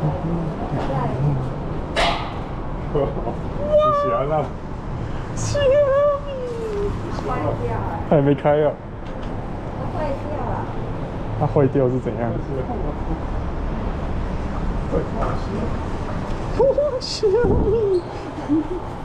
你喜欢那？ 小米，坏掉了， 它还没开啊。 它坏掉了。 它坏掉是怎样？小米。